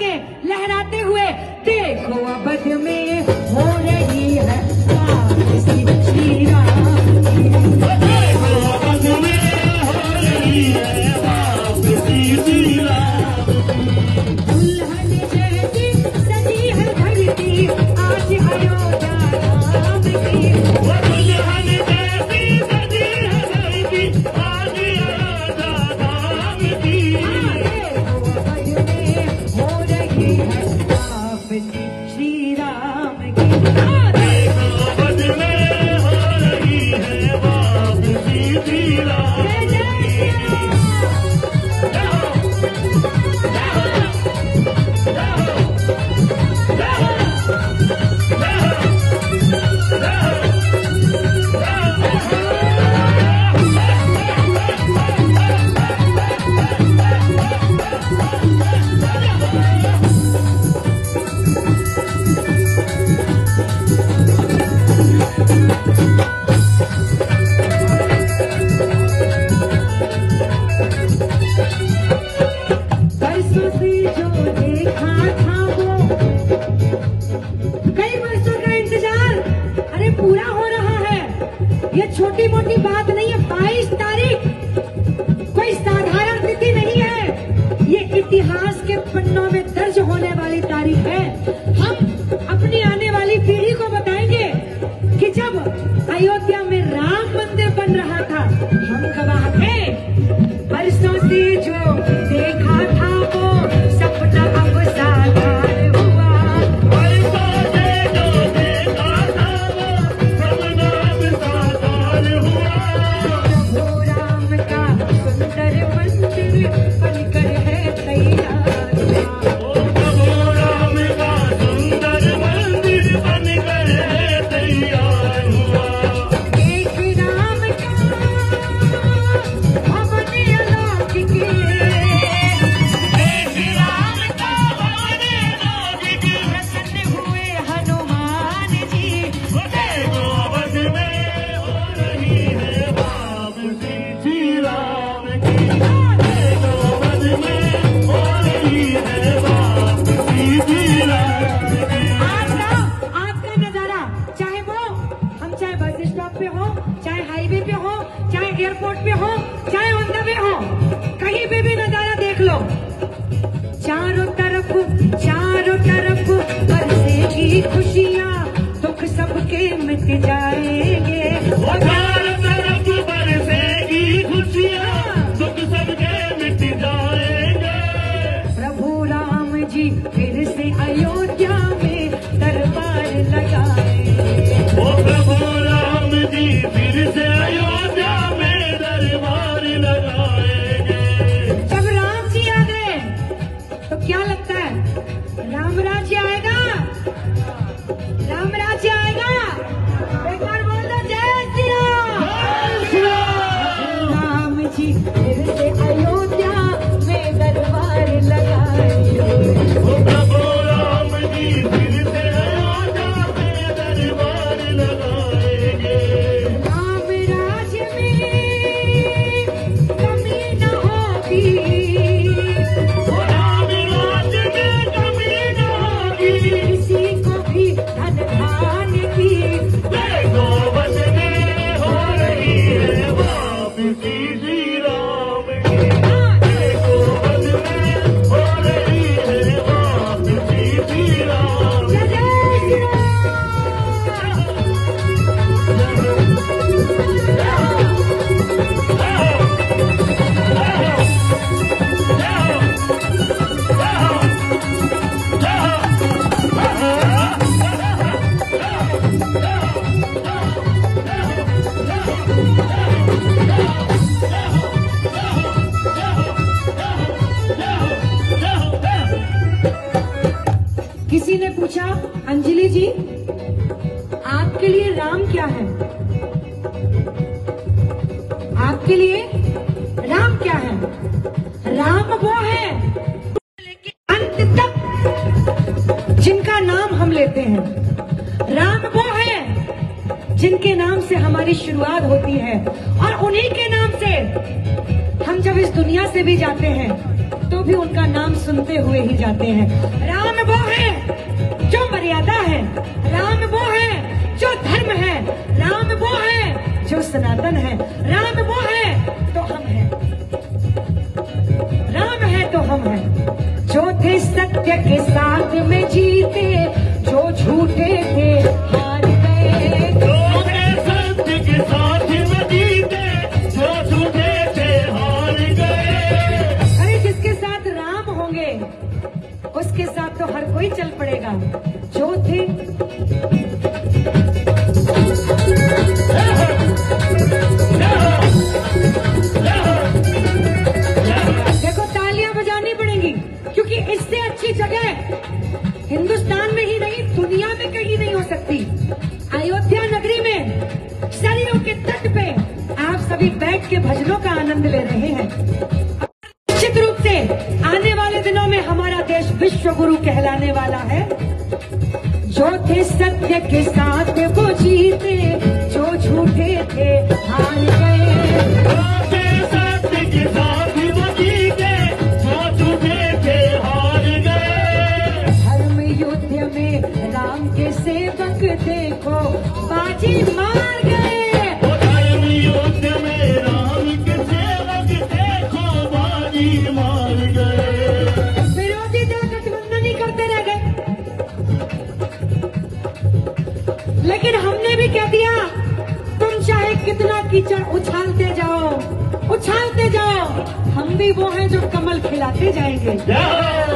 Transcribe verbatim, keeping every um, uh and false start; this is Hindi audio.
के लहराते हुए, देखो अवध में हो रही है वापसी श्री राम की। देखो अवध में हो रही है वापसी श्री राम की। दुल्हन जैसी सजी है धरती आज अयोध्या धाम की। दुल्हन जैसी सजी है धरती आज अयोध्या धाम की। श्री राम की। देखो अवध में हो रही है वापसी श्री राम बरसों से जो देखा था वो, कई वर्षों का इंतजार अरे पूरा हो रहा है। ये छोटी मोटी बात नहीं है। बाईस तारीख कोई साधारण तिथि नहीं है, ये इतिहास के पन्नों में दर्ज होने वाली तारीख है। हम अपनी आने वाली पीढ़ी को बताएंगे कि जब अयोध्या में राम मंदिर बन रहा था, हम गवाह थे। बरसों से जो देखा था वो सपना अब साकार हुआ। बरसों से जो देखा था वो सपना अब साकार हुआ। प्रभु राम का सुंदर मंदिर बनकर है तैयार हुआ। ओ प्रभु राम का सुंदर मंदिर बनकर है तैयार हुआ। एक राम का भवन अलौकिक, एक राम का भवन अलौकिक, प्रसन्न हुए हनुमान जी। देखो अवध में हो रही है वापसी श्री राम की। देखो अवध में हो रही है वापसी श्री राम की। आज का आज का नजारा, चाहे वो हम चाहे बस स्टॉप पे हो, चाहे हाईवे पे हो, चाहे एयरपोर्ट पे हो, चाहे ऑन द वे हो, कहीं पे भी नजारा देख लो। चारों तरफ चारों तरफ बरसेगी खुशियाँ, दुख सबके मिट जाएंगे। वो चारों तरफ बरसेगी खुशियाँ, दुख सबके मिट जाएंगे। प्रभु राम जी फिर से अयोध्या में दरबार लगाएंगे। वो प्रभु राम जी फिर से अयोध्या में दरबार लगाएंगे। जब राम जी आ गए तो क्या लगता है, राम राज्य आएगा, राम राज्य आएगा। एक बार बोल दो जय श्री राम। जय श्री राम। राम जी फिर से अयोध्या में दरबार लगाएंगे। वो प्रभु राम जी फिर से अयोध्या में दरबार लगाएंगे। राम राज्य में कमी न होगी, वो राम राज्य में कमी न होगी, किसी को भी धन धान की। देखो अवध में हो रही है वापसी श्री राम की। देखो अवध में हो रही है वापसी श्री राम जय की। जय श्री राम। किसी ने पूछा, अंजलि जी आपके लिए राम क्या है? आपके लिए राम क्या है? राम वो है लेकिन अंत तक जिनका नाम हम लेते हैं। राम वो है जिनके नाम से हमारी शुरुआत होती है, और उन्हीं के नाम से हम जब इस दुनिया से भी जाते हैं तो तो भी उनका नाम सुनते हुए ही जाते हैं। राम वो है जो मर्यादा है, राम वो है जो धर्म है, राम वो है जो सनातन है, राम वो है तो हम हैं, राम है तो हम हैं। जो थे सत्य के साथ में जीते, जो झूठे थे हार गए। जो थे सत्य के साथ में जीते, जो झूठे थे हार गए। अरे जिसके साथ राम होंगे उसके साथ तो हर कोई चल पड़ेगा। जो थे देखो तालियां बजानी पड़ेंगी, क्योंकि इससे अच्छी जगह हिंदुस्तान में ही नहीं दुनिया में कहीं नहीं हो सकती। अयोध्या नगरी में सरयू के तट पे आप सभी बैठ के भजनों का आनंद ले रहे हैं। निश्चित रूप से आने वाले दिनों में हमारा देश विश्व गुरु कहलाने वाला है। जो थे सत्य के साथ वो जीते, जो झूठे थे हार गए। जो थे सत्य के साथ वो जीते, जो झूठे थे हार गए। धर्म युद्ध में राम के सेवक देखो बाजी मार गए। वो धर्म युद्ध में राम के सेवक देखो बाजी मार गए। विरोधी दल गठबंधन ही करते रह गए, लेकिन हमने भी कह दिया तुम चाहे कितना कीचड़ उछालते जाओ, उछालते जाओ, हम भी वो हैं जो कमल खिलाते जाएंगे।